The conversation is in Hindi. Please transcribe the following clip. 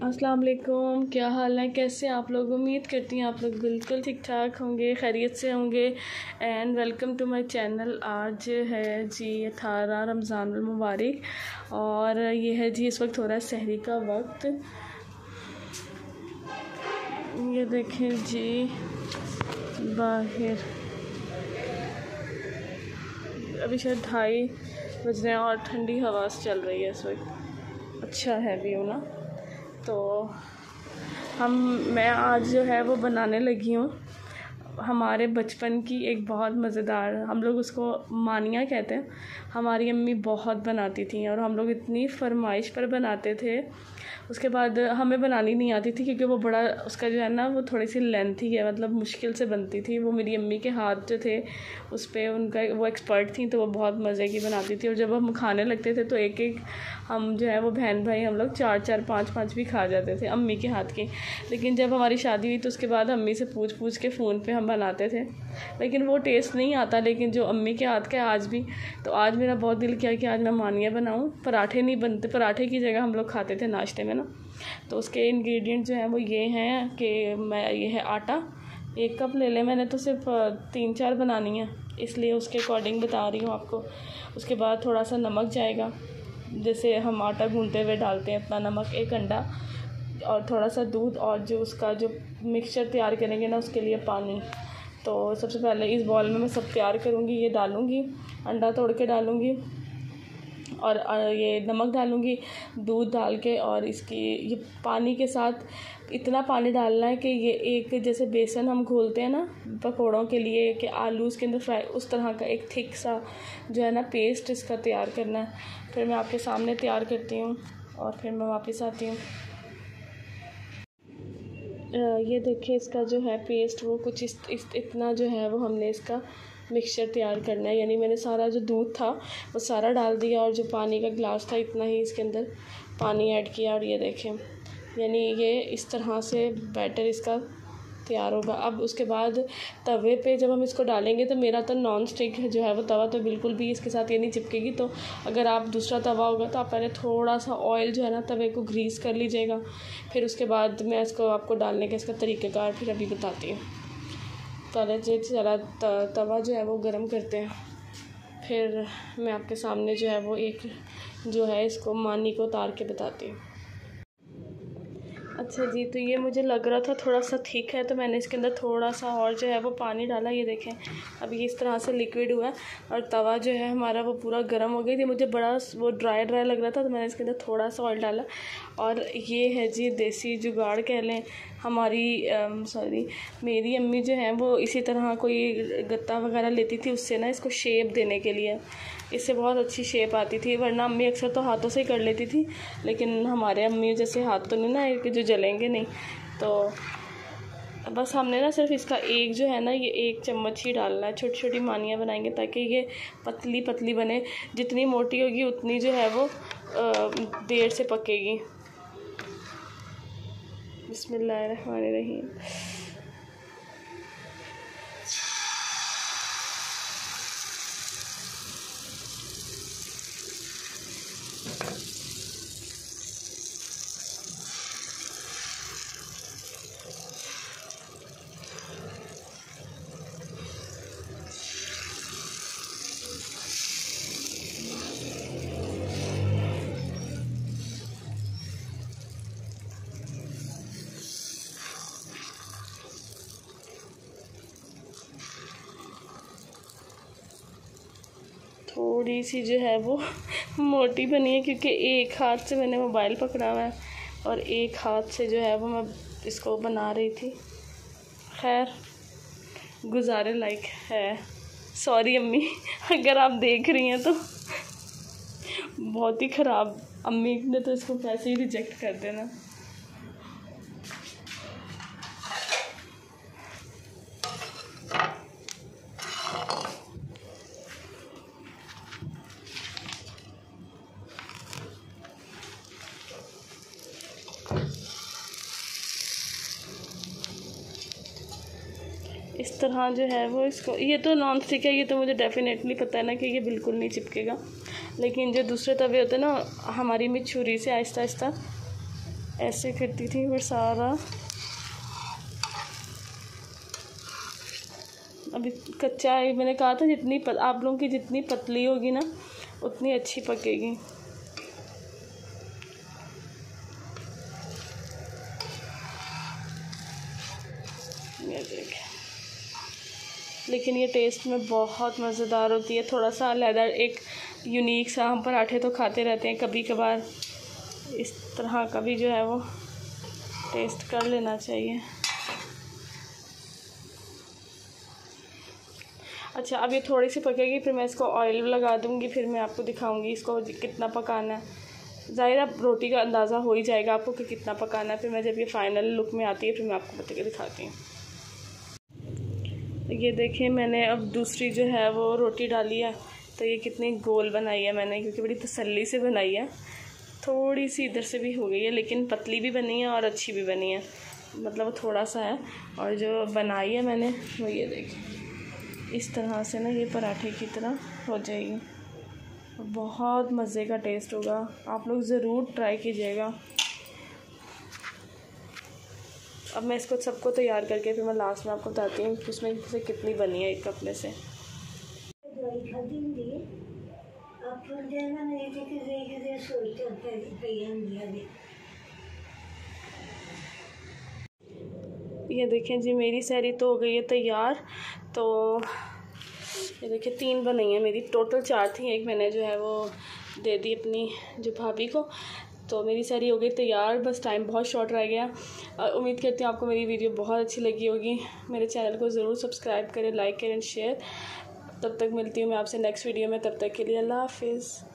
अस्सलाम वालेकुम, क्या हाल है, कैसे आप लोग। उम्मीद करती हैं आप लोग बिल्कुल ठीक ठाक होंगे, खैरियत से होंगे। And welcome to my channel. आज है जी 18 रमज़ान मुबारक और ये है जी इस वक्त हो रहा है सहरी का वक्त। ये देखें जी बाहर अभी शायद 2:30 बज रहे हैं और ठंडी हवा चल रही है इस वक्त। अच्छा है व्यू ना। तो मैं आज जो है वो बनाने लगी हूँ हमारे बचपन की एक बहुत मज़ेदार, हम लोग उसको मानिया कहते हैं। हमारी अम्मी बहुत बनाती थी और हम लोग इतनी फरमाइश पर बनाते थे। उसके बाद हमें बनानी नहीं आती थी क्योंकि वो बड़ा उसका जो है ना वो थोड़ी सी लेंथी है, मतलब मुश्किल से बनती थी। वो मेरी अम्मी के हाथ जो थे उस पर उनका वो एक्सपर्ट थी, तो वो बहुत मज़े की बनाती थी। और जब हम खाने लगते थे तो एक एक हम जो है वो बहन भाई हम लोग 4-4 5-5 भी खा जाते थे अम्मी के हाथ की। लेकिन जब हमारी शादी हुई तो उसके बाद अम्मी से पूछ पूछ के फ़ोन पे हम बनाते थे, लेकिन वो टेस्ट नहीं आता लेकिन जो अम्मी के हाथ का आज भी। तो आज मेरा बहुत दिल किया कि आज मैं मानिया बनाऊं। पराठे नहीं बनते, पराठे की जगह हम लोग खाते थे नाश्ते में ना। तो उसके इंग्रेडिएंट जो हैं वो ये हैं कि ये है आटा 1 कप ले लें मैंने, तो सिर्फ 3-4 बनानी है इसलिए उसके अकॉर्डिंग बता रही हूँ आपको। उसके बाद थोड़ा सा नमक जाएगा, जैसे हम आटा गूंदते हुए डालते हैं इतना नमक, 1 अंडा और थोड़ा सा दूध, और जो उसका जो मिक्सचर तैयार करेंगे ना उसके लिए पानी। तो सबसे पहले इस बॉल में मैं सब तैयार करूँगी। ये डालूँगी, अंडा तोड़ के डालूँगी और ये नमक डालूँगी, दूध डाल के, और इसकी ये पानी के साथ इतना पानी डालना है कि ये एक जैसे बेसन हम घोलते हैं ना पकौड़ों के लिए कि आलू उसके अंदर फ्राई, उस तरह का एक थिक सा जो है ना पेस्ट इसका तैयार करना है। फिर मैं आपके सामने तैयार करती हूँ और फिर मैं वापस आती हूँ। ये देखिए इसका जो है पेस्ट वो कुछ इतना जो है वो हमने इसका मिक्सचर तैयार करना है। यानी मैंने सारा जो दूध था वो सारा डाल दिया और जो पानी का गिलास था इतना ही इसके अंदर पानी ऐड किया। और ये देखें यानी ये इस तरह से बैटर इसका तैयार होगा। अब उसके बाद तवे पे जब हम इसको डालेंगे तो मेरा तो नॉन स्टिक जो है वो तवा तो बिल्कुल भी इसके साथ ये नहीं चिपकेगी। तो अगर आप दूसरा तवा होगा तो आप पहले थोड़ा सा ऑयल जो है ना तवे को ग्रीस कर लीजिएगा। फिर उसके बाद मैं इसको आपको डालने का इसका तरीक़ाकार फिर अभी बताती हूँ। पहले जरा तवा जो है वो गरम करते हैं, फिर मैं आपके सामने जो है वो एक जो है इसको मानी को उतार के बताती हूँ। अच्छा जी, तो ये मुझे लग रहा था थोड़ा सा ठीक है तो मैंने इसके अंदर थोड़ा सा और जो है वो पानी डाला। ये देखें अब ये इस तरह से लिक्विड हुआ है और तवा जो है हमारा वो पूरा गर्म हो गई थी। मुझे बड़ा वो ड्राई लग रहा था तो मैंने इसके अंदर थोड़ा सा ऑयल डाला। और ये है जी देसी जुगाड़ कह लें हमारी मेरी अम्मी जो है वो इसी तरह कोई गत्ता वगैरह लेती थी, उससे ना इसको शेप देने के लिए इससे बहुत अच्छी शेप आती थी। वरना अम्मी अक्सर तो हाथों से ही कर लेती थी, लेकिन हमारे अम्मी जैसे हाथ तो नहीं ना कि जो जलेंगे नहीं। तो बस हमने ना सिर्फ इसका एक जो है ना ये 1 चम्मच ही डालना है। छोटी छोटी मानियाँ बनाएंगे ताकि ये पतली पतली बने। जितनी मोटी होगी उतनी जो है वो देर से पकेगी। बिस्मिल्लाहिर्रहमानिर्रहीम। थोड़ी सी जो है वो मोटी बनी है क्योंकि एक हाथ से मैंने मोबाइल पकड़ा हुआ है और एक हाथ से जो है वो मैं इसको बना रही थी। खैर गुजारे लायक है। सॉरी अम्मी अगर आप देख रही हैं तो। बहुत ही ख़राब, अम्मी ने तो इसको वैसे ही रिजेक्ट कर देना। इस तरह जो है वो इसको, ये तो नॉन स्टिक है, ये तो मुझे डेफिनेटली पता है ना कि ये बिल्कुल नहीं चिपकेगा। लेकिन जो दूसरे तवे होते हैं ना हमारी में छुरी से आहिस्ता आहिस्ता ऐसे करती थी फिर सारा। अभी कच्चा है, मैंने कहा था आप लोगों की जितनी पतली होगी ना उतनी अच्छी पकेगी। ये देख, लेकिन ये टेस्ट में बहुत मज़ेदार होती है। थोड़ा सा अलग एक यूनिक सा, हम पराठे तो खाते रहते हैं, कभी कभार इस तरह का भी जो है वो टेस्ट कर लेना चाहिए। अच्छा, अब ये थोड़ी सी पकेगी, फिर मैं इसको ऑयल लगा दूँगी, फिर मैं आपको दिखाऊँगी इसको कितना पकाना है। ज़ाहिर अब रोटी का अंदाज़ा हो ही जाएगा आपको कि कितना पकाना है। फिर मैं जब ये फाइनल लुक में आती है फिर मैं आपको बता के दिखाती हूँ। ये देखिए, मैंने अब दूसरी जो है वो रोटी डाली है, तो ये कितनी गोल बनाई है मैंने, क्योंकि बड़ी तसल्ली से बनाई है। थोड़ी सी इधर से भी हो गई है, लेकिन पतली भी बनी है और अच्छी भी बनी है, मतलब थोड़ा सा है। और जो बनाई है मैंने वो ये देखिए, इस तरह से ना ये पराठे की तरह हो जाएगी। बहुत मज़े का टेस्ट होगा, आप लोग ज़रूर ट्राई कीजिएगा। अब मैं इसको सबको तैयार करके फिर मैं लास्ट में आपको बताती हूँ कि उसमें से कितनी बनी है एक कप में से। ये देखें जी, मेरी सहरी तो हो गई है तैयार। तो ये देखिए 3 बनाई है मेरी, टोटल 4 थी, एक मैंने जो है वो दे दी अपनी जो भाभी को। तो मेरी सहरी हो गई तैयार, बस टाइम बहुत शॉर्ट रह गया। उम्मीद करती हूँ आपको मेरी वीडियो बहुत अच्छी लगी होगी। मेरे चैनल को ज़रूर सब्सक्राइब करें, लाइक करें, शेयर। तब तक मिलती हूँ मैं आपसे नेक्स्ट वीडियो में, तब तक के लिए अल्लाह हाफिज़।